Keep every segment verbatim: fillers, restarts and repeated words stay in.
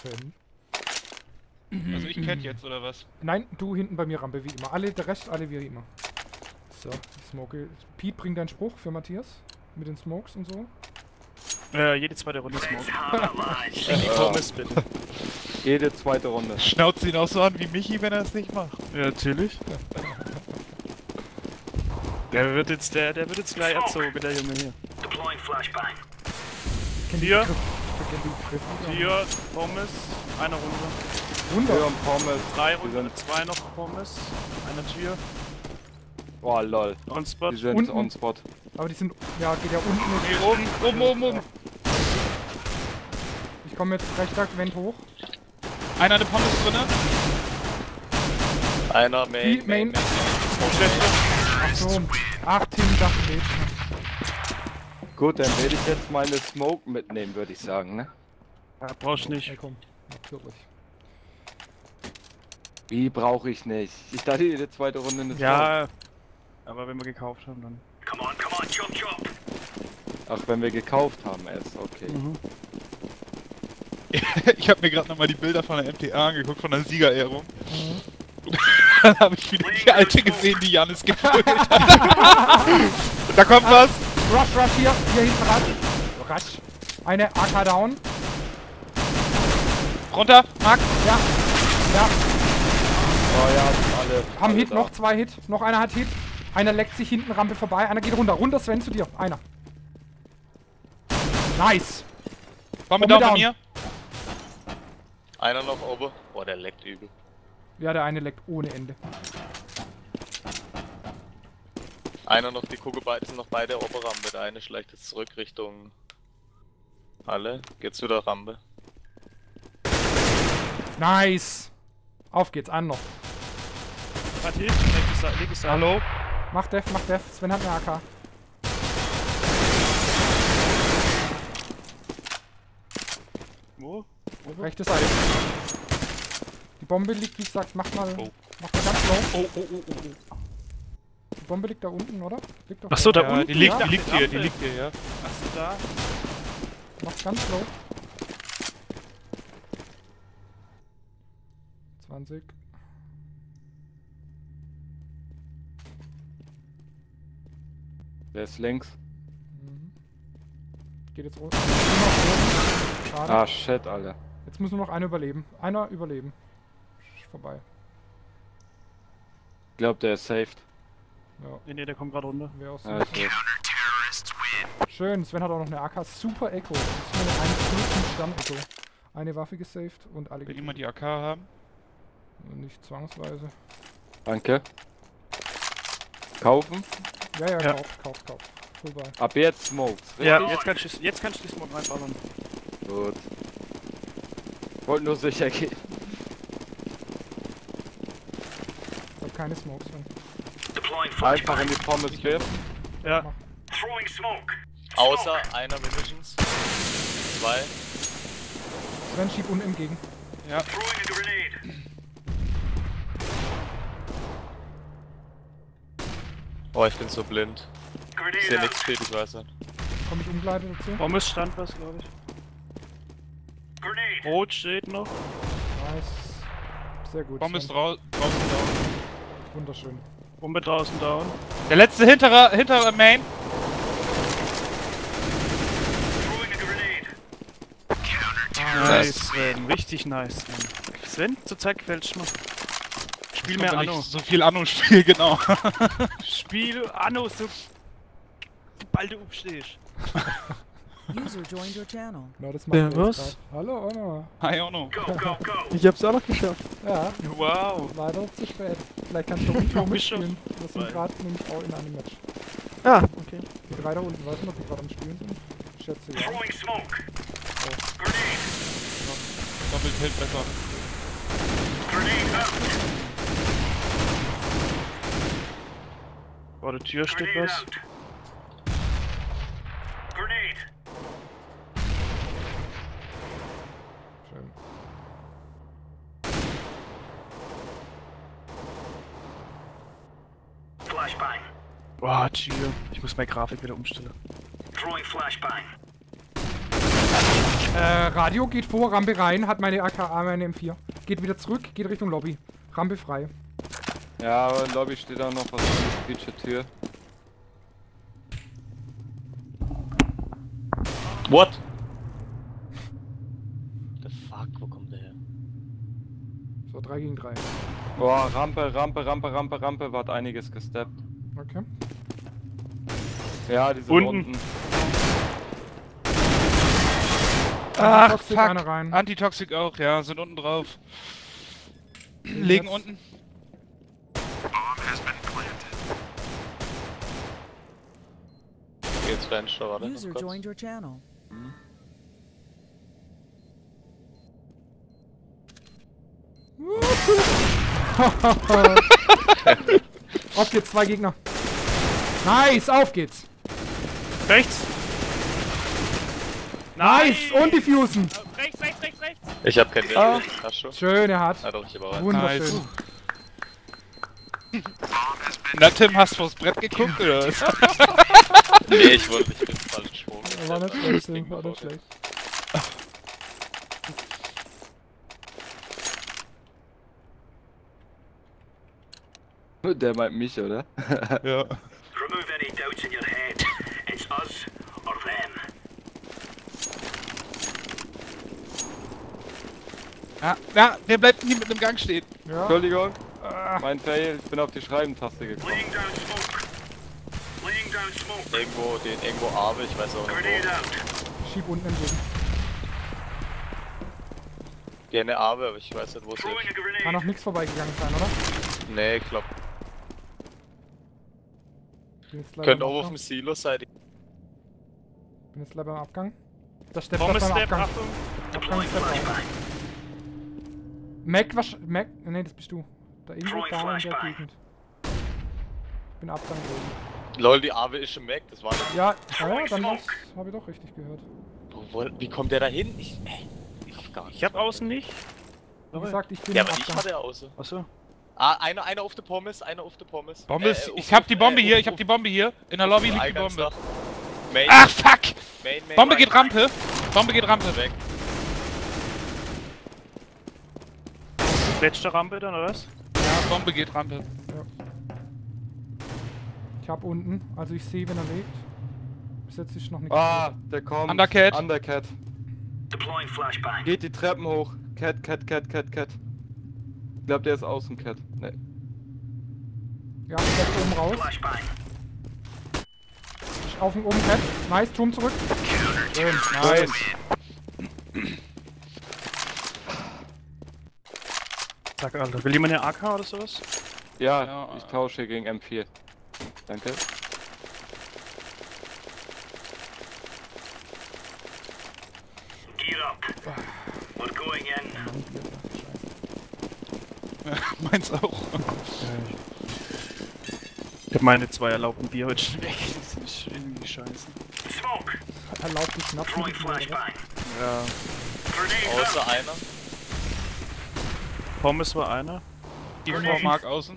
pennen. Also ich Cat jetzt, oder was? Nein, du hinten bei mir Rampe, wie immer. Alle, der Rest, alle wie immer. So, ich smoke. Pete, bring deinen Spruch für Matthias. Mit den Smokes und so. Äh, jede zweite Runde Smoke. Die Pommes, bitte. Jede zweite Runde. Schnauzt ihn auch so an wie Michi, wenn er es nicht macht. Ja, natürlich. Der wird jetzt, der, der wird jetzt gleich erzogen, der Junge hier. Hier, hier, Pommes, eine Runde. Wunder. Tür und Pommes. Drei Die Runden, sind- zwei noch Pommes, eine Tür, Oh lol. On-Spot. Die sind Unten. on spot. Aber die sind, ja, geht ja unten mit. Hier oben, oben, oben, oben. Ich komme jetzt rechter Wend hoch. Einer eine Pommes drinne. Einer Die Main, Main. Main, Main. Ach so. Ach, Tim dachte Mädchen. Gut, dann werde ich jetzt meine Smoke mitnehmen, würde ich sagen, ne? Ja, brauchst nicht. Ja, komm. Natürlich. Wie brauche ich nicht? Ich dachte jede zweite Runde eine Smoke. Ja, aber wenn wir gekauft haben, dann. Ach, wenn wir gekauft haben erst, okay. Mhm. Ich habe mir gerade nochmal die Bilder von der M T A angeguckt, von der Siegerehrung. Mhm. Und dann habe ich wieder die alte gesehen, die Janis geholt hat. Da kommt was! Rush, rush hier. Hier hinten rasch. Rasch. Eine A K down. Runter, Marc! Ja. Ja. Oh ja, sind alle. Haben alle Hit, da. noch zwei Hit. Noch einer hat Hit. Einer leckt sich hinten Rampe vorbei. Einer geht runter. Runter, Sven, zu dir. Einer. Nice. Bombe Bombe down bei down. mir. Einer noch oben. Boah, der leckt übel. Ja, der eine leckt ohne Ende. Einer noch, die gucke beide sind noch beide Oberrampe. Der eine schleicht jetzt zurück Richtung Halle. Geht's wieder Rampe. Nice. Auf geht's, an noch. Hat Hit, linke Seite, linke Seite. Hallo? Mach Def, mach Def. Sven hat eine A K. Wo? Rechte Seite. Die Bombe liegt, wie gesagt, mach mal, Oh. mach mal ganz low. Oh, oh, oh, oh, oh. Die Bombe liegt da unten, oder? Liegt doch Ach so, da Ja, unten. die liegt, ja. die liegt hier, die liegt hier, ja. Ach so, da. Mach ganz low. zwanzig. Der ist links. Mhm. Geht jetzt runter. Nur noch oben. Schade. Ah, shit, Alter. Jetzt muss nur noch einer überleben. Einer überleben. Sch- Vorbei. Ich glaube, der ist saved. Ja, Nee, nee, der kommt gerade runter. wäre auch so. Ja, ich weiß. Schön, Sven hat auch noch eine A K. Super Echo. Das ist eine eins fünf Stern Echo. Eine Waffe gesaved und alle Will getötet. jemand die A K haben? Nicht zwangsweise. Danke. Kaufen? Ja, ja, Ja. kauft, kauft, kauft. Vorbei. Ab jetzt Smokes. Ja, richtig? jetzt kannst du jetzt kannst du die Smoke reinballern. Gut. Wollte nur sicher gehen. Ich hab keine Smokes drin. Einfach in die Pommes werfen. Ja. Außer einer mindestens. Zwei. Sven schieb unten entgegen. Ja. Oh, ich bin so blind. Ich sehe nichts steht, ich weiß nicht. Komm ich umgleitet dazu? Pommes stand was, glaube ich. Rot steht noch. Nice. Sehr gut. Bombe ist Sven. drau draußen down. Wunderschön. Bombe draußen down. Der letzte hinterer, hinterer Main. Nice, Sven. Richtig nice, Sven. Sven, zurzeit gefällt's mir. Spiel mehr Kommt, wenn Anno. ich so viel Anno-Spiel, genau. Spiel Anno, so sobald du aufstehst. User joined your channel. Na, das macht Ja, er was? jetzt grad. Hallo, Anna. Hi, Ono. Ich hab's auch noch geschafft. Ja, Wow. leider zu spät. Vielleicht kannst du um Flo mich schon. mitspielen. Wir sind Weil- gerade nämlich auch in einem Match. Ah, okay. Die drei da unten, weißt du, ob die gerade am Spielen sind? Ich schätze ja. Doppelt hält besser. Vor der Tür steht was. Schön. Boah, Tür. Ich muss meine Grafik wieder umstellen. Äh, Radio geht vor, Rampe rein, hat meine A K A, meine M vier. Geht wieder zurück, geht Richtung Lobby. Rampe frei. Ja, aber im Lobby steht auch noch was an der Feature-Tür. What? The fuck, wo kommt der her? So, drei gegen drei. Boah, Rampe, Rampe, Rampe, Rampe, Rampe, wird einiges gesteppt. Okay. Ja, die sind Unten. unten. Ach, Toxic, fuck. einer rein. Antitoxic auch, ja, sind unten drauf. Legen jetzt. unten. Geht's Fenster, warte noch User kurz. joined your channel. Auf geht's, zwei Gegner. Nice, auf geht's. Rechts. Nice, und diffusen. Rechts, rechts, rechts, rechts. Ich hab kein Ah. Bild. Hast du? Schön, er hat. Ah doch, ich aber rein. Wunderschön. Na Tim, hast du vors Brett geguckt oder was? Nee, ich wollte nicht mit falschen Schwung. War nicht schlecht, Tim, war nicht schlecht. Der meint mich, oder? Ja. Remove any doubts in your head. It's us or them. Ah, na, wer bleibt denn hier mit einem Gang stehen? Ja. Entschuldigung, Ah, mein Fail, ich bin auf die Schreibentaste gekommen. Laying down smoke. Laying down smoke. Irgendwo, den irgendwo Arbe, ich weiß auch nicht Grenade wo. out. schieb unten entgegen. Gerne Arbe, aber ich weiß nicht, wo es Throwing a ist. grenade. Kann noch nichts vorbeigegangen sein, oder? Nee, ich glaub. Bin jetzt leider Könnte beim auch auf Abgang. dem Silo sein. Bin jetzt leider beim Abgang. Das steht Bombe beim Step, Abgang. Achtung. Abgang Step auch. Mac, was? Mac? Ne, das bist du. Da irgendwo Throwing da in der flashbang. Gegend. Ich bin Abgang drin. Lol, die Arbe ist im Mac, das war nicht. Ja, ja, Throwing dann smoke. habe ich doch richtig gehört. Wo, wie kommt der da hin? Ich, ey, ich hab gar nicht. Ich hab außen nicht. Wie gesagt, ich bin Ja, im aber ich Abgang. war der außer. Achso. Ah, einer, einer auf der Pommes, einer auf der Pommes. Bombe ist, Äh, ich auf- hab die Bombe äh, hier, auf- ich hab auf- die Bombe hier. In der Lobby auf liegt die Bombe. Eingangsdach. Main, Ach, fuck! Main, Main, Bombe Main, geht Rampe. Bombe geht Rampe. Weg. Letzte Rampe dann, oder was? Ja, Bombe geht Rampe. Ich hab unten, also ich sehe, wenn er lebt. Bis jetzt ist noch nichts. Ah, der kommt. Undercat. Undercat. Deploying flashbang. Geht die Treppen hoch. Cat, Cat, Cat, Cat, Cat. Ich glaube, der ist außen, Cat. Nee. Ja, steppt oben raus. Flashbang. Auf dem oben Cat. Nice, Turm zurück. Schön. Nice. Sag, Alter. Will jemand eine A K oder sowas? Ja, Ja. ich tausche gegen M vier. Danke. Gear up. We're going in. Meins auch. Ich hab meine zwei erlaubten Bier heute schon weg. Das ist irgendwie scheiße. Smoke. Erlaubt die Schnaps. Throwing flashbang. Ja. Grenade out. Außer einer. Pommes war einer. Die Frau mag außen.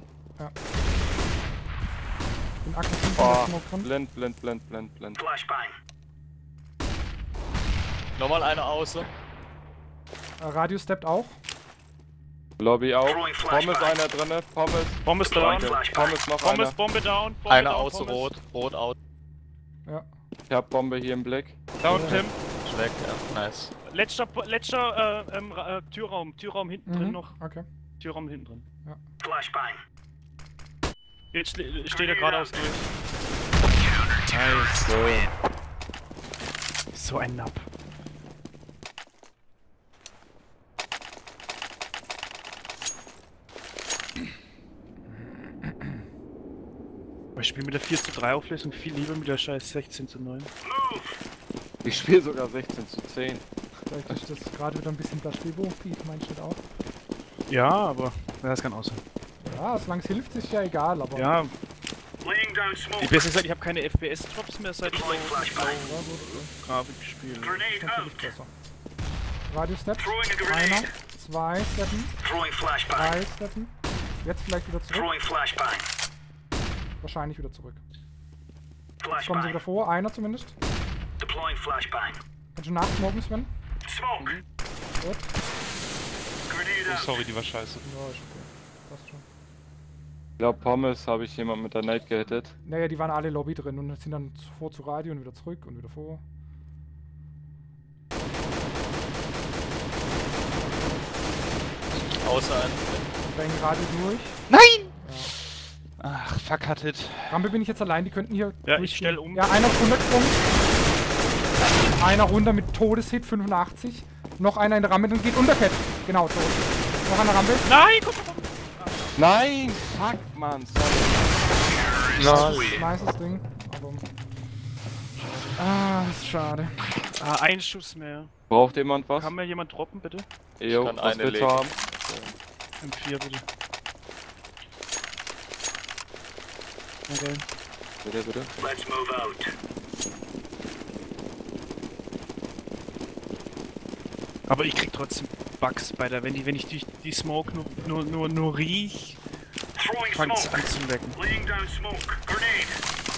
Den aggressiven Oh, Smoke dran. blind, blind, blind, blind, blind. Flashbang. Nochmal einer außer. Äh, Radio steppt auch. Lobby auch. Throwing Pommes flashbang. einer drinne. Pommes. Pommes down. Danke. Pommes noch Pommes, einer. Bombe down. Bombe Einer down, außer Pommes. rot. Rot out. Ja. Ich hab Bombe hier im Blick. Down, Tim. Ist weg, ja. Nice. Letzter, letzter äh, ähm, Ra- äh, Türraum. Türraum hinten drin Mhm. noch. Okay. Türraum hinten drin. Flashbang. Jetzt ste- steht er geradeaus durch. Nice. So ein Napp. Aber ich spiele mit der vier zu drei Auflösung viel lieber mit der scheiß sechzehn zu neun. Ich spiele sogar sechzehn zu zehn. Vielleicht ist das gerade wieder ein bisschen Placebo. Piet, meinst du das auch? Ja, aber ja, das kann auch sein. Ja, solange es hilft, ist ja egal, aber. Ja, Laying down smoke. ich besser gesagt, ich habe keine F P S-Drops mehr, seit ich Deploying so flashbang. Grafik spiele. Grenade Natürlich out. besser. Radio Step. Throwing a Einer, grenade. zwei Steppen, Throwing flashbang. drei Steppen. Jetzt vielleicht wieder zurück. Throwing flashbang. Wahrscheinlich wieder zurück. Jetzt kommen sie Flashbang. wieder vor, einer zumindest. Deploying flashbang. Kannst du nachsmoken, Sven? Smoke. Gut. Grenade Oh, out. sorry, die war scheiße. Ja, ist okay. Passt schon. Ich glaube, Pommes habe ich jemand mit der Nate gehittet. Naja, die waren alle Lobby drin und sind dann vor zu Radio und wieder zurück und wieder vor. Außer ein. Bang Radio durch. Nein! Ja. Ach, fuck, hat it. Rampe bin ich jetzt allein, die könnten hier. Ja, ich durchgehen. stell um. Ja, einer ist runtergesprungen. Einer runter mit Todeshit, fünfundachtzig. Noch einer in der Rampe, dann geht Untercat. Genau, tot. Noch einer Rampe. Nein, guck mal. Nein! Fuck, Mann, sorry. Nices Ding. Aber. Ah, ist schade. Ah, ein Schuss mehr. Braucht jemand was? Kann mir jemand droppen, bitte? Jo, kann was eine willst du legen. haben? M vier, bitte. Okay. Bitte, bitte. Let's move out. Aber ich krieg trotzdem Bugs bei der, wenn die, wenn ich die, die Smoke nur, nur, nur, nur riech, Throwing fangt's smoke. an zu lecken. Laying down smoke. Grenade.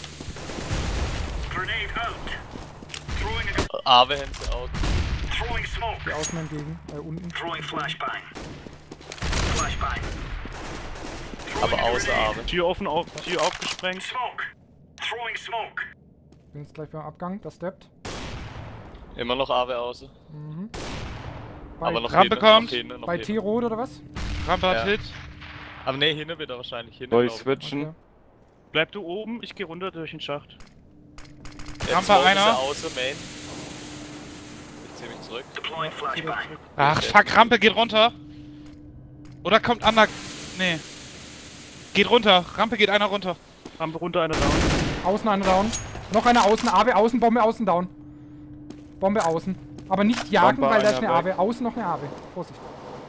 Grenade out. Throwing a, Ave Hände out. throwing smoke. Die Außen entgegen. Äh, unten. Throwing flashbang. Flashbang. Throwing Aber a außer grenade. Ave. Tür offen, auf, Tür aufgesprengt. Smoke. Throwing smoke. Bin jetzt gleich beim Abgang. Das steppt. Immer noch Ave außen. Mhm. Bei, Aber noch Rampe hinten, kommt. noch hinten, noch bei hinten. T-Rot oder was? Rampe hat Ja. Hit. Aber ne, hinten wird er wahrscheinlich. Hinten, Soll ich glaub switchen? Okay. Bleib du oben, ich geh runter durch den Schacht. Jetzt Rampe Smoke ist einer. er außen, Main. Ich zieh mich zurück. Deploying flashbang. Ach, fuck, Rampe geht runter. Oder kommt Anna. Nee. Geht runter. Rampe geht einer runter. Rampe runter, einer down. Außen einer down. Noch einer außen. A W außen. Bombe außen down. Bombe außen. Aber nicht jagen, Bombe weil da ist einer eine A W. weg. Außen noch eine A W. Vorsicht.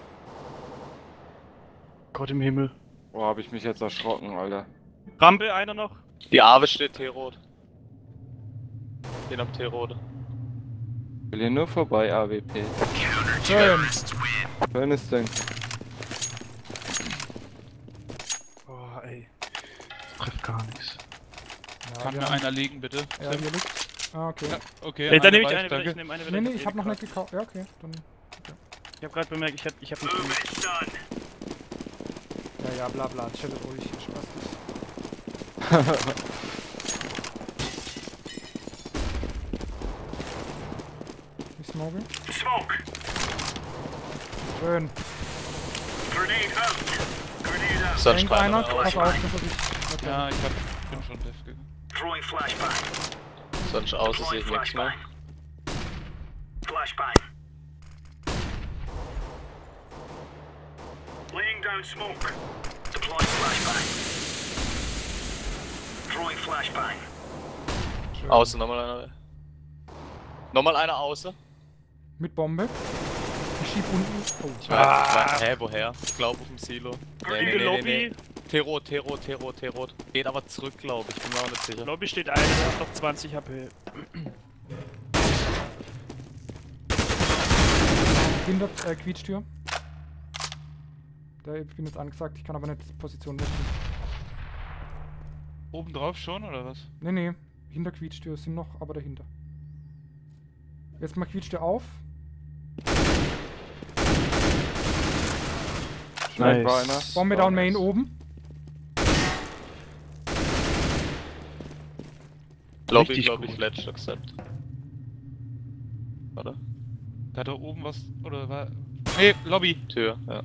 Gott im Himmel. Oh, hab ich mich jetzt erschrocken, Alter. Rampe, einer noch. Die Ave steht T-Rot. Den am T-Rot. Ich will hier nur vorbei, A W P. Schön. Schönes Ding. Oh, ey. Trifft gar nichts. Ja, Kann wir mir haben- einer legen, bitte? Ja, hier liegt. Ah, okay. Ja, okay. Ey, dann nehme ich reicht, eine wieder, danke. ich nehme eine wieder. Nee, nee, hab ich eh hab noch nicht gekauft. gekauft. Ja, okay. Dann. Ich hab grad bemerkt, ich hab, ich hab nicht Move genug. it, son. Ja, ja, bla bla. Chillet ruhig. Spaß nicht. Ich smoke. Smoke. Schön. Grenade out. Grenade out. Sonst Denkt keiner einer. mehr Pass außen. auf, dass er dich. Okay. Ja, ich hab, bin schon def gegangen. Throwing flashbang. Sonst außen sehe Deploying ich nichts mehr. flashbang. Flashbang. Laying down smoke. Deploying flashbang. Throwing flashbang. Schön. Außen nochmal einer. Nochmal einer außen. Mit Bombe. Ich schieb unten. Oh. Ich weiß, ah. Hä, woher? Ich glaube auf dem Silo. Nee, nee, nee, nee, Lobby. nee. T-Rot, T-Rot, T-Rot, T-Rot. Geht aber zurück, glaube ich. Bin mir auch nicht sicher. Lobby steht einer, der hat noch zwanzig H P. Hinter äh, Quietschtür. Da, ich bin jetzt angesagt, ich kann aber nicht Position wechseln. Oben drauf schon, oder was? Nee, nee. Hinter Quietschtür sind noch, aber dahinter. Jetzt mal Quietschtür auf. Schnell war einer. Bombe down Main oben. Lobby, Richtig glaube ich, gut. Ledge accept. Warte. Da da oben was, oder war... Nee, Lobby. Tür, ja.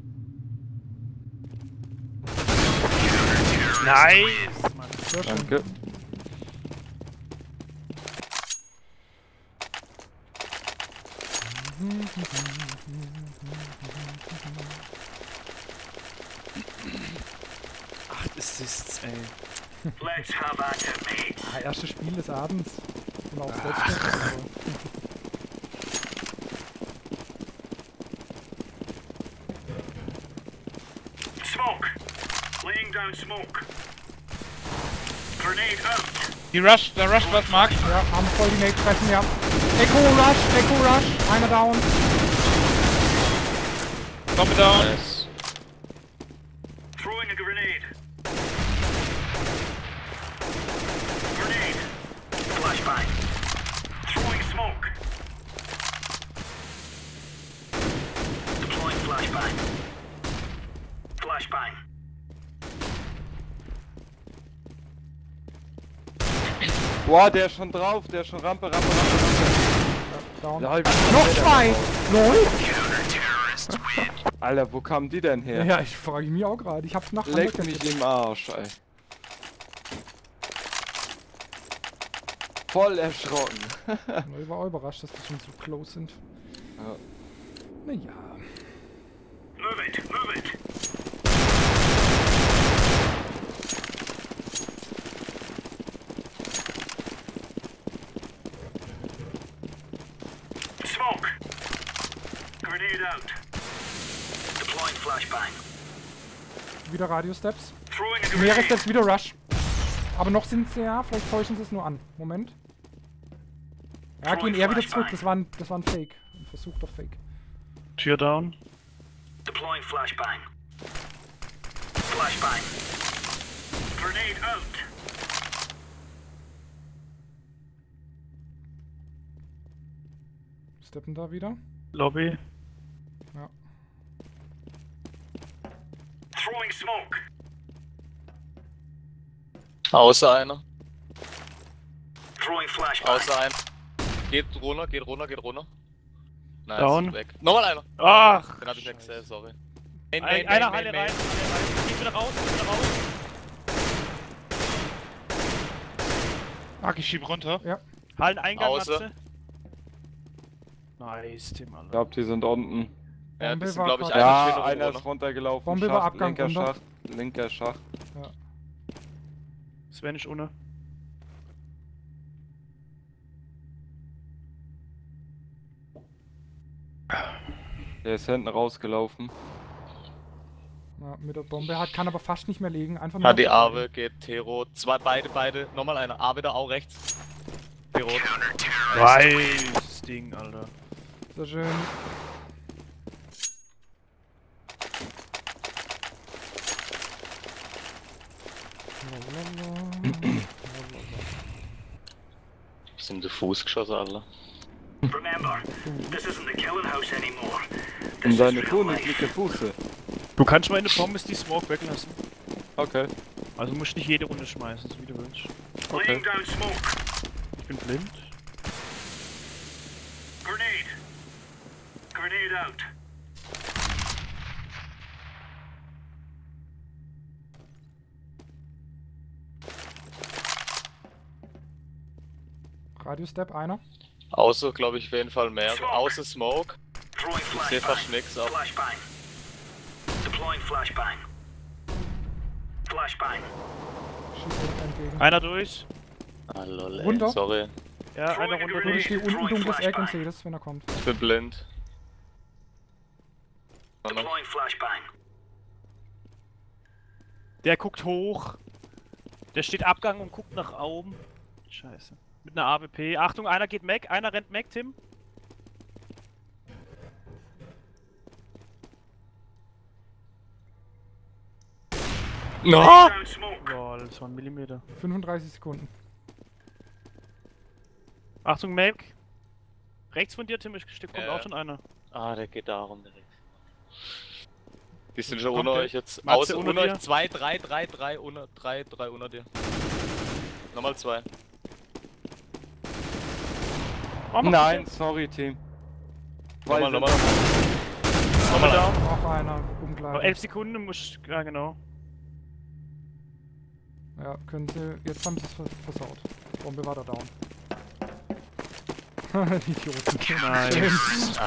Nice, Mann. Sehr schön. Danke. Acht Assists, ey. Let's have at it, mate. Ah, erstes Spiel des Abends. Und auch das letzte. Also. Smoke. Laying down smoke. Grenade out. Die Rush, der Rush was, Mark. Ja, haben voll die Nate treffen, ja. Echo Rush, Echo Rush. Einer down. Bombe down. Nice. Throwing a grenade. Grenade. Flashbang. Throwing smoke. flashbang. Boah, der ist schon drauf, der ist schon Rampe, Rampe, Rampe, Rampe. Down. Lol, Noch zwei! Lol! Alter, wo kamen die denn her? Ja, ich frage mich auch gerade. Ich hab's nach Leck Undercat mich im Arsch, ey. Voll erschrocken. Ich war auch überrascht, dass die schon so close sind. Ja. Naja. Move it, move it. Smoke. Grenade out. Deploying flashbang. Wieder Radio-Steps. Throwing a Mehrere grenade. Steps, wieder Rush. Aber noch sind sie ja, vielleicht täuschen sie es nur an. Moment. Ja, gehen eher wieder zurück. Das war ein, das war ein Fake. Ein versuchter Fake. Tür down. Deploying flashbang. Flashbang. Grenade out. Steppen da wieder. Lobby. Ja. Throwing smoke. Außer einer. Throwing flashbang. Außer einer. Geht runter, geht runter, geht runter. Nice, Down. weg. Nochmal einer. Ach! Den hab ich nicht gesehen, sorry. Main, Ein, main, einer main, Halle main, rein, main. Halle rein. Geht wieder raus, geht wieder raus. Ach, ich schieb runter. Halleneingang, Außer. Matze. Nice, Tim, Ich Alter. glaub, die sind unten. Ja, Bombe die sind war glaube ich grad- einer Ja, steht noch einer runter. ist runtergelaufen. Bombe war Schacht, Abgang linker runter. Schacht, linker Schacht. Sven ist ohne. Der ist hinten rausgelaufen. Ja, mit der Bombe hat, kann aber fast nicht mehr legen. Einfach nur. Hat die Awe, geht Tero. Zwei, beide, beide. Nochmal einer. A wieder auch rechts. Tero. Nice Ding, Alter. Sehr schön. Sind die Fußgeschosse, Alter. Remember, this isn't the killing house anymore. This Um is seine real königliche life. Fuße. Du kannst mal in der Pommes die Smoke weglassen. Okay. Also musst nicht jede Runde schmeißen, so wie du willst. Laying down smoke. Ich bin blind. Grenade. Grenade out. Radio-Step, einer. Außer, glaube ich, auf jeden Fall mehr. Außer Smoke. Throwing Ich sehe fast flashbang. nichts auf. Flashbang. Deploying flashbang. Flashbang. Schießt unten entgegen. Einer durch. Ah, lol, ey. Runter? Sorry. Ja, einer runter Und ich durch. stehe unten dunkles Eck und sehe das, wenn er kommt. Ich bin blind. Oh, no. Deploying flashbang. Der guckt hoch. Der steht Abgang und guckt nach oben. Scheiße. Mit einer A W P. Achtung, einer geht Mac, einer rennt Mac, Tim. No! Down smoke. Lol, das war ein Millimeter. fünfunddreißig Sekunden. Achtung, Mac. Rechts von dir, Tim, ist- kommt Ja. auch schon einer. Ah, der geht da rum direkt. Die sind schon Kommt unter der? euch jetzt. Matze Außer unter unter dir? euch. Zwei, drei, drei, drei, unter, drei, drei unter dir. Nochmal zwei. Oh, mach Nein, sorry, Team. Zwei Nochmal, sind- nochmal. Nochmal Nochmal. down. Noch einer, Noch umgleiten. elf Sekunden muss. Ja, genau. Ja, können sie. Jetzt haben sie es vers- versaut. Bombe war da down. Die Idioten. Nice.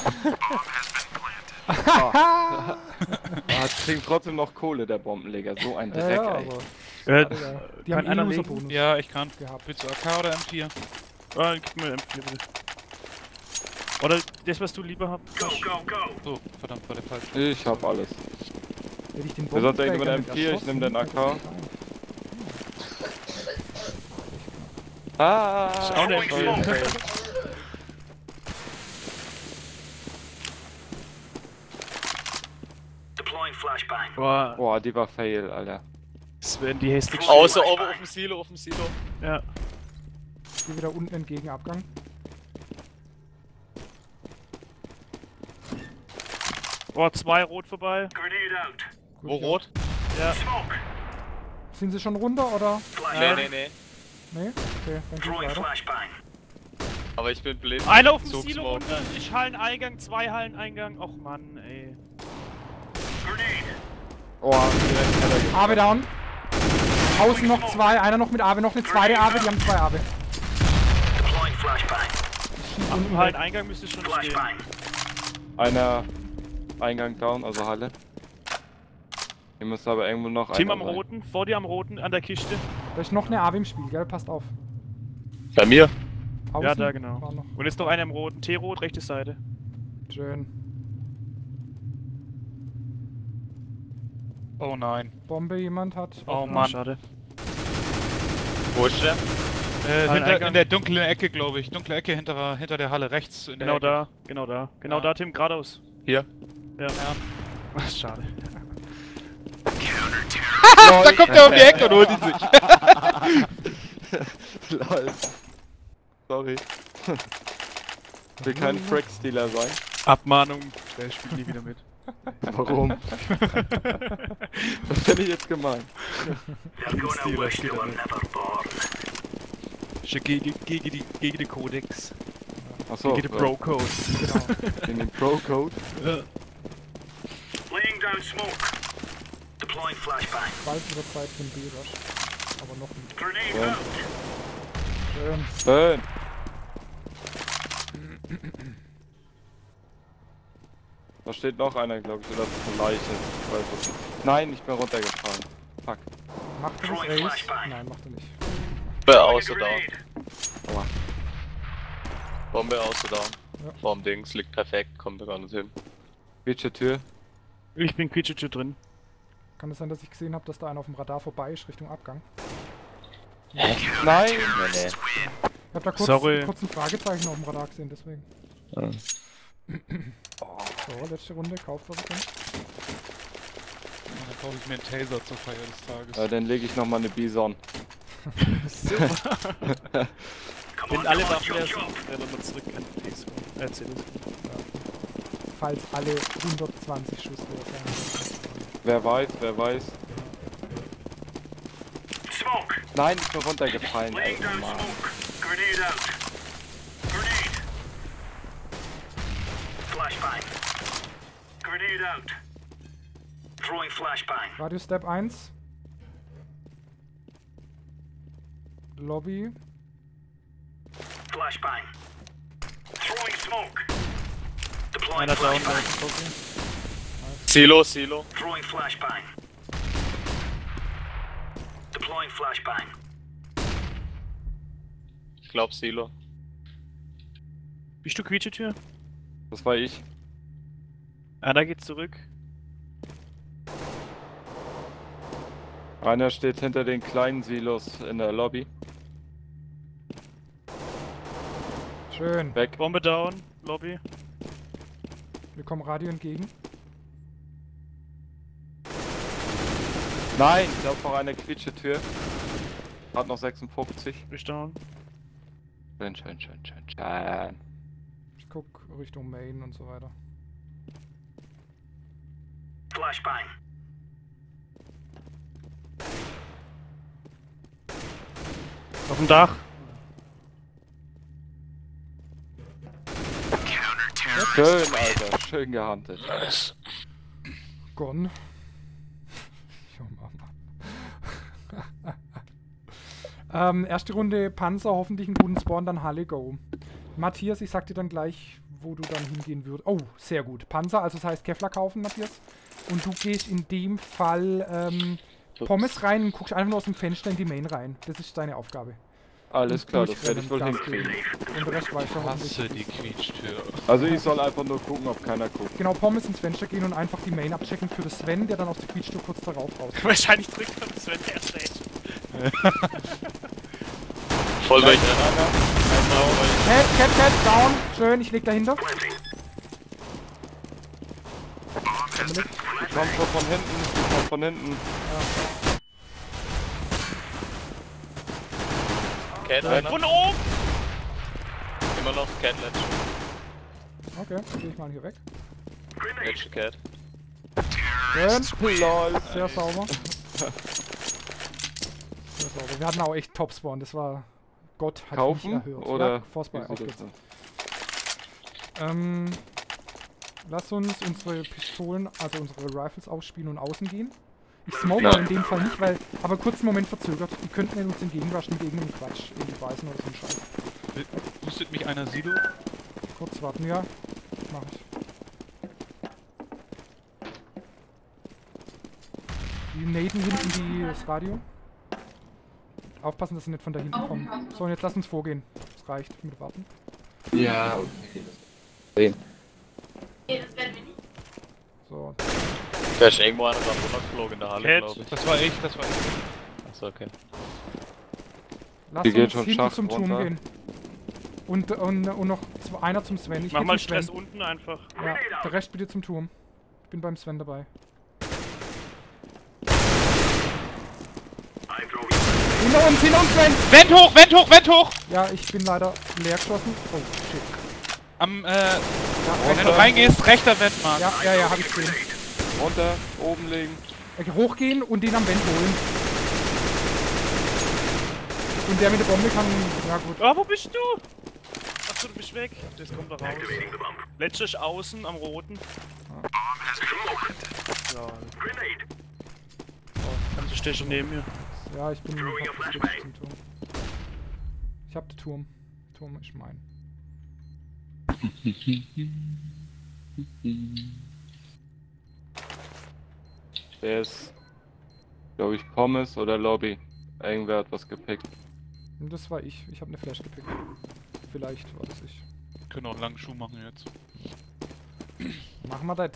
Ah, es kriegt trotzdem noch Kohle, der Bombenleger. So ein Ja, Dreck, ja, ey. aber. Äh, Digga, die Kann haben eh einer Loser-Bonus Ja, ich kann. gehabt. Willst du A K oder M vier? ah, gib mir M vier bitte. Oder das, was du lieber habt. Go, go, go. So, verdammt, war der falsch. Ich hab alles. Hätte ich den Wer sagt, Bombenträger ich nehme den mit M vier, ich erschossen, nehme den A K. hätte ich Ah, Ist auch eine M vier. okay. Deploying flashbang. Boah, Boah, die war fail, Alter. Sven, die hässlichste. Außer oben auf dem Silo, auf dem Silo. Ja. Ich gehe wieder unten entgegen Abgang. Boah, zwei rot vorbei. Grenade out. Gut, Wo ja. rot? Ja. Smoke. Sind sie schon runter oder? Nee, nee, nee. Nee? Okay, dann geht's Throwing weiter. flashbang. Aber ich bin blind. Einer auf dem Zug Silo Smoke. runter, ich Halleneingang, zwei Halleneingang. Och Mann, ey. Grenade. Oh, direkt Keller geht. Abe down. Außen noch zwei, einer noch mit Abe, noch eine zweite Abe, die haben zwei Abe. Deploying flashbang. Schießt Am unten weg. Halleneingang müsste schon stehen. Flashbang. Einer Eingang down, also Halle. Hier müsste aber irgendwo noch Team einer am sein. Roten, vor dir am Roten, an der Kiste. Da ist noch eine Abe im Spiel, gell? Passt auf. Bei mir? Außen Ja, da genau. war noch. Und jetzt noch einer am Roten, T-Rot, rechte Seite. Schön. Oh nein. Bombe jemand hat. Oh Ah, Mann. schade. Wo ist der? Äh, hinter, Eingang. in der dunklen Ecke, glaube ich. Dunkle Ecke hinter, hinter der Halle rechts. In der Genau Ecke. da, genau da. Genau Ja. da, Tim, geradeaus. Hier. Ja. Ach, schade. Da kommt er um die Ecke und holt ihn sich. Lol. Sorry. Ich will kein Frack-Stealer sein. Abmahnung, der spielt nie wieder mit. Warum? Was bin ich jetzt gemeint? They're gonna wish they were never born. Gegen, gegen, die, gegen den Kodex. Achso, Gegen den Bro-Code. gegen den Pro-Code. Laying down smoke. Deploying flashbang. Bald über Zeit für den B-Rush. Aber noch nicht. Grenade Ja. out. Schön. Burn! Da steht noch einer, glaube ich, oder das ist eine Leiche. Ich weiß es nicht. Nein, ich bin runtergefallen. Fuck. Macht er Throwing das Ace? flashbang. Nein, macht er nicht. Bombe Throwing a außer down. grenade. Bombe außer down. Ja. Vorm Dings liegt perfekt, kommt da gar nicht hin. Welche Tür? Ich bin Quietsche drin. Kann es sein, dass ich gesehen habe, dass da einer auf dem Radar vorbei ist, Richtung Abgang? Nein! Nee, nee. Ich habe da kurz, Sorry. kurz ein Fragezeichen auf dem Radar gesehen, deswegen. Ah. So, letzte Runde, kauft was ihr könnt. Dann kaufe ich mir einen Taser zur Feier des Tages. Ja, dann lege ich nochmal eine Bison. Come Wenn on, alle come on, Waffen leer jump, jump. sind, dann nochmal zurück an die P S V. Äh, C D S. Falls alle hundertzwanzig Schuss leer sein. Wer weiß, wer weiß. Smoke. Nein, ich bin runtergefallen, Laying ey, down Mann. smoke. Grenade out. Grenade. Flashbang. Grenade out. Throwing flashbang. Radio Step eins. Lobby. Flashbang. Throwing smoke. Deploying Einer down, flashbang. Silo, Silo. Throwing flashbang. Deploying flashbang. Ich glaub Silo. Bist du Quietsche-Tür? Das war ich. Einer geht zurück. Einer steht hinter den kleinen Silos in der Lobby. Schön. Weg. Bombe down, Lobby. Wir kommen Radio entgegen. Nein, da ist noch eine Quietsche-Tür. Hat noch sechsundfünfzig. Bist down. Schön, schön, schön, schön, schön. Ich guck Richtung Main und so weiter. Flashbang. Auf dem Dach. Schön, Alter. Schön gehandelt. Gone. Jo, Mama. ähm, erste Runde Panzer, hoffentlich einen guten Spawn, dann Halle Go. Matthias, ich sag dir dann gleich, wo du dann hingehen würdest. Oh, sehr gut. Panzer, also das heißt Kevlar kaufen, Matthias. Und du gehst in dem Fall ähm, Pommes rein und guckst einfach nur aus dem Fenster in die Main rein. Das ist deine Aufgabe. Alles klar, das werde ich wohl Gas hinkriegen. geben. Und der Rest weiß schon hoffentlich. Hasse die Quietschtür. Also ich soll einfach nur gucken, ob keiner guckt. Genau, Pommes ins Fenster gehen und einfach die Main abchecken für das Sven, der dann aus der Quietschtür kurz darauf raus. Wahrscheinlich drückt er das, wenn der steht. Voll durch. Cat, Cat, Cat, down. Schön, ich leg dahinter. Dominik. Die kommt schon von hinten, die kommt von hinten. Cat einer. Von oben! Immer noch Cat Ledge. Okay, dann geh ich mal hier weg. Ledge Cat. Schön. Lol. Sehr sauber. Sehr sauber. Wir hatten auch echt Top-Spawn. Das war... Gott hat Kaufen mich erhört. oder Ja, Force-Buy, wie auf sieht das geht's. aus? Ähm... Lass uns unsere Pistolen, also unsere Rifles ausspielen und außen gehen. Ich smoke Ja. in dem Fall nicht, weil... Aber kurz einen Moment verzögert. Die könnten in uns entgegenrushen mit irgendeinem Quatsch. Irgendwie beißen oder so ein Scheiß. Boostet mich einer Silo? Kurz warten, ja. Mach ich. Die naden hinten die, das Radio. Aufpassen, dass sie nicht von da hinten kommen. So, und jetzt lass uns vorgehen. Das reicht mit warten. Ja, okay. Sehen. So. Da ist irgendwo einer dran runtergeflogen in der Halle, Cat. glaube ich. Das war ich, das war ich. Achso, okay. Lass Die geht uns schon hinten Schacht zum Turm runter. gehen. Und, und, und noch zwei, einer zum Sven. Ich Mach geh mal zum Sven. Stress unten einfach. Ja, der Rest bitte zum Turm. Ich bin beim Sven dabei. Hinter uns, hinter uns, Sven! Wend hoch, Wend hoch, Wend hoch! Ja, ich bin leider leer geschossen. Oh, shit. Am, äh, Ja, wenn du runter. reingehst, rechter Wendmark. Ja, ja, ja, hab ich gesehen. Runter, oben legen. Okay, hochgehen und den am Vent holen. Und der mit der Bombe kann... Ja gut. Ah, wo bist du? Achso, du bist weg. Das kommt da raus. Letztlich außen am roten. Ja. Oh, kannst du stehen neben mir. Ja, ich bin... Hab geswitcht zum Turm. Ich hab den Turm. Turm ist mein. Der ist, glaube ich, Pommes oder Lobby. Irgendwer hat was gepickt. Und das war ich. Ich habe eine Flash gepickt. Vielleicht war das ich. Können auch einen langen Schuh machen jetzt. Machen wir das.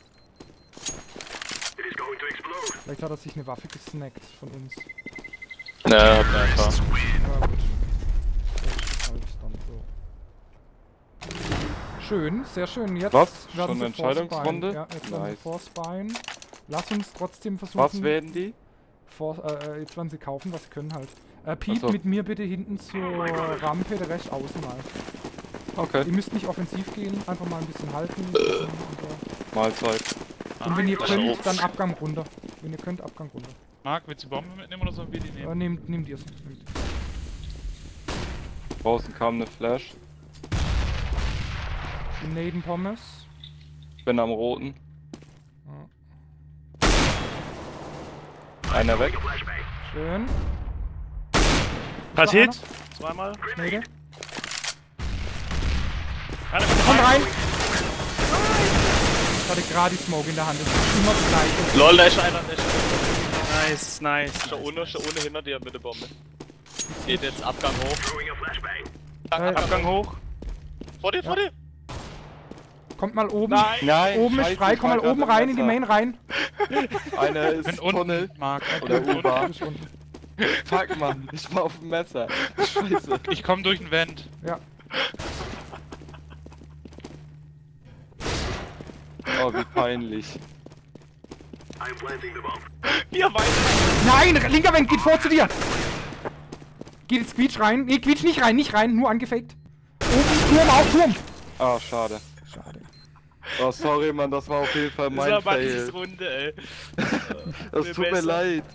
Vielleicht hat er sich eine Waffe gesnackt von uns. Ne, hat mir einfach. Ja gut. Das ist halt dann so. Schön, sehr schön. Jetzt Was? werden Schon sie eine Entscheidungsrunde? Force-Buyen. Ja, jetzt werden sie Nice. Force-Buyen. Lass uns trotzdem versuchen... Was werden die? Force, äh, jetzt werden sie kaufen, was sie können halt. Äh, Pete, Ach so. mit mir bitte hinten zur Rampe, der Rest außen mal. Okay, Ihr müsst nicht offensiv gehen, einfach mal ein bisschen halten. Und, so. Mahlzeit. und wenn ihr das könnt, auch. dann Abgang runter. Wenn ihr könnt, Abgang runter. Marc, willst du die Bombe mitnehmen oder sollen wir die Äh, nehmen? nehmt, nehmt ihr es. Draußen kam eine Flash. Die Naden Pommes. Ich bin am roten. Ja. Einer weg. Schön. Hat So, Hit. Zweimal. Nade. Einer Kommt rein! Ich hatte gerade die Smoke in der Hand. Das ist immer das gleiche. Lol, da ist einer, da ist einer. Nice, nice. Schon ohne, schon ohne hinter dir mit der Bombe. Geht jetzt Abgang hoch. Äh, Abgang hoch. Vor dir, vor dir! Kommt mal oben. Nein. Nein, Oben ist scheiße, frei, ich komm mal war grad oben im rein in die Messer. Main rein. Einer ist Bin unten, Tunnel. Marc. Oder Du U-Bahn. bist unten. Fuck, Mann, ich war auf dem Messer. Scheiße. Ich komm durch den Wend. Ja. Oh, wie peinlich. Hier weiter. Nein, linker Wend geht vor zu dir. Geht jetzt Quietsch rein. Nee, Quietsch nicht rein, nicht rein, nur angefaked. Oben, Turm, auf Turm. Ah, schade. Schade. Oh, sorry, Mann, das war auf jeden Fall Das mein war Fail. Mathis Runde, ey. Das Mir tut mir besser. leid.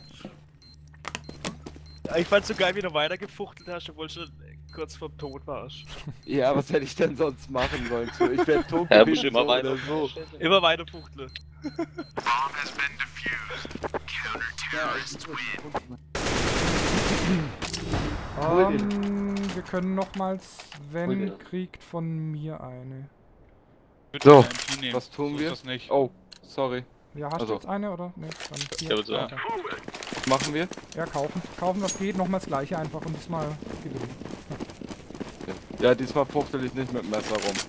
Ich fand's so geil, wie du weitergefuchtelt hast, obwohl du schon kurz vorm Tod warst. Ja, was hätte ich denn sonst machen sollen? So, ich wäre tot Ja, gewesen, muss immer so weiter. oder so. Immer weiter fuchteln. Ähm, wir können nochmals, Hol dir. Sven kriegt von mir eine. Ich So, würd eine M P nehmen. was tun so wir? Ist das nicht. Oh, sorry. Ja, hast Also. du jetzt eine oder? Ne, dann hier. Ja, bitte. Ja. Was machen wir? Ja, kaufen. Kaufen, was geht. Nochmal das gleiche einfach und diesmal gewinnen. Ja, diesmal fuchtel ich nicht mit dem Messer rum.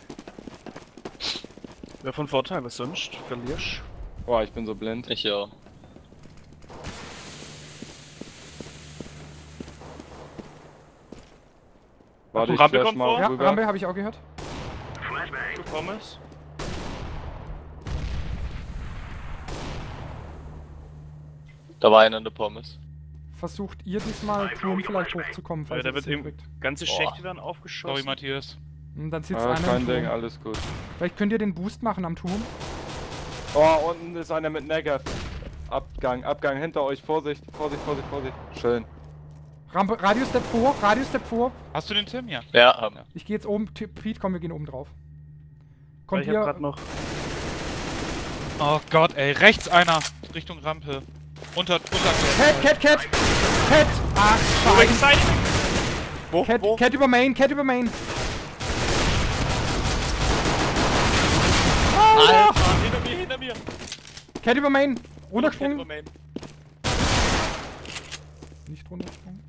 Wäre von Vorteil, was sonst? Verlierst. Boah, ich bin so blind. Ich ja. Warte, ich Rampe flash kommt mal vor. Ja, rüber. Rambe habe ich auch gehört. Du Pommes. Da war einer in der Pommes. Versucht ihr diesmal Turm vielleicht hochzukommen, falls Ja, da ihr wird das eben hinkriegt. ganze Boah. Schächte werden Sorry, Oh, unten ist einer mit Negev. Abgang, Abgang hinter euch. Vorsicht, Vorsicht, Vorsicht, Vorsicht. Schön. Rampe, Radio-Step vor, Radio-Step vor. Hast du den Tim? Ja. Ja, haben. Ich gehe jetzt oben. T- Pete, komm, wir gehen oben drauf. Weil Kommt ich hab ihr. grad noch. Oh Gott, ey. Rechts einer. Richtung Rampe. Unter, unter. Cat, Cat, Cat! Cat! Ach, Welche scheiße! Seite? Wo? Cat, Wo? Cat über Main, Cat über Main! Alter, hinter mir, hinter mir. Cat über Main! Hinter Runtergesprungen? Main. Nicht runtergesprungen.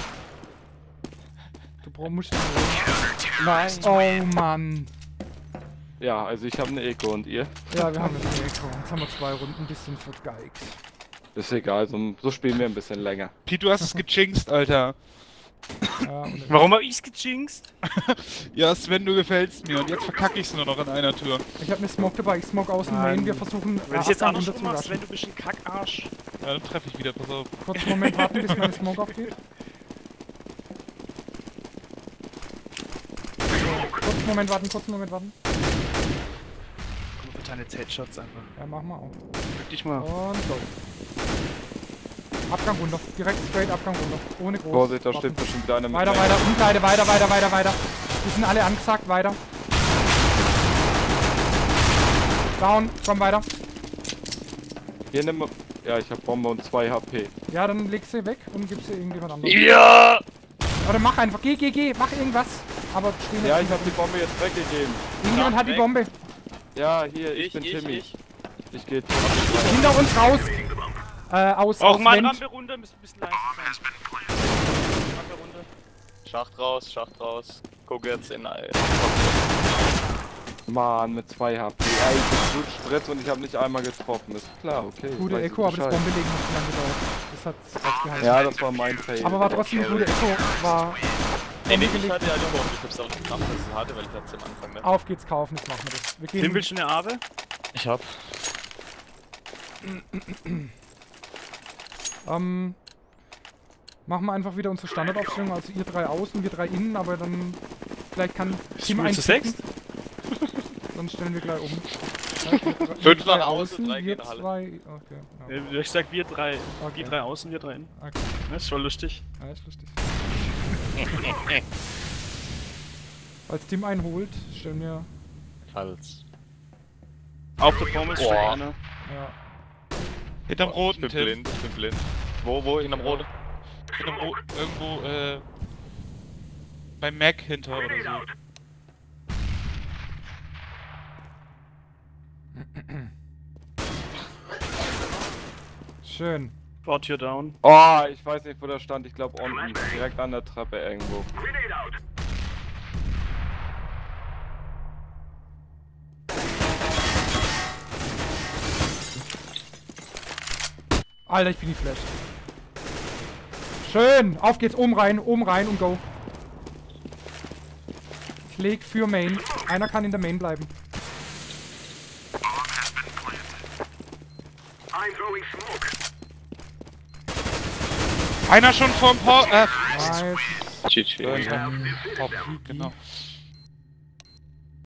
Du brauchst musst du. Nein. Oh Mann! Ja, also ich habe eine Eco und ihr? Ja, wir haben jetzt eine Echo. Jetzt haben wir zwei Runden ein bisschen vergeigt. Ist egal, so, so spielen wir ein bisschen länger. Pete, du hast es gejinxt, Alter. Ja, und Warum hab ich's gejinxt? Ja, Sven, du gefällst mir. Und jetzt verkacke ich's nur noch an einer Tür. ich hab eine Smoke dabei, ich smoke außen Mann. Main, wir versuchen Wenn äh, ich jetzt Abgang andersrum machst, runterzurushen. wenn du bist ein Kackarsch. Ja, dann treffe ich wieder, pass auf. Kurz einen Moment warten, bis meine Smoke aufgeht. Kurz einen Moment warten, kurz einen Moment warten. Komm, verteile jetzt Headshots einfach. Ja, mach mal auf. Drück dich mal. Und go. Abgang runter, direkt straight Abgang runter. Ohne groß. Vorsicht, da warten. steht bestimmt wieder einer mit Weiter, Negev. weiter, Umkleide, weiter, weiter, weiter, weiter. Die sind alle angesagt, weiter. Down, komm weiter. Hier nimm. Ja, ich hab Bombe und zwei H P. Ja, dann leg sie weg und gib sie irgendjemand anderes. Ja! Oder mach einfach, geh, geh, geh, mach irgendwas. Aber steh nicht. Ja, ich hab die Bombe jetzt weggegeben. Irgendjemand hat die weg. Bombe. Ja, hier, ich, Ich, bin ich, Timmy. ich. Ich geh Hinter uns raus. Äh, aus, Auch aus mal Vent. Rampe runter, müsst ein bisschen leise sein. Rampe runter. Schacht raus, Schacht raus. Guck jetzt in ein. Mann, mit zwei H P. Ja, ich bin gut Spritz und ich habe nicht einmal getroffen. Ist klar, okay. Gute weiß ich Echo, aber das Bescheid. Bombelegen hat zu lange gedauert. Das hat rausgehalten. Ja, das war mein Fail. Aber war trotzdem eine gute Echo. War. Nee, nee, ich Bombe hatte ja die Bombe. Ich hab's auch nicht gemacht, dass ich hatte, weil ich hab's am Anfang nicht. Auf geht's kaufen, jetzt machen wir das. Wir Tim, gehen. willst du eine Abe? Ich hab. Ähm. Machen wir einfach wieder unsere Standardaufstellung. Also ihr drei außen, wir drei innen, aber dann. Vielleicht kann Team Spielst du eins sechst? Dann stellen wir gleich um. Fünf nach außen, drei wir gehen Halle. zwei. Okay, ja. Äh, Ich sag wir drei. Okay. Die drei außen, wir drei innen. Okay. Das ist schon lustig. Ja, ist lustig. Als Team einen holt, stellen wir. Hals. Auf der Pommes steht Boah. einer. Ja. Hinterm Ich roten, bin Tim. blind, ich bin blind. Wo, wo? Hinterm Roten? Hinterm roten. Irgendwo, äh. Beim Mac hinter oder so. Schön. Board hier down. Oh, ich weiß nicht, wo der stand. Ich glaube unten. Direkt an der Treppe irgendwo. Alter, ich bin die Flash. Schön. Auf geht's. Oben rein, oben rein und go. Ich leg für Main. Einer kann in der Main bleiben. I'm throwing smoke. Einer schon vorm Por. Äh. Nice. G G. Top, genau.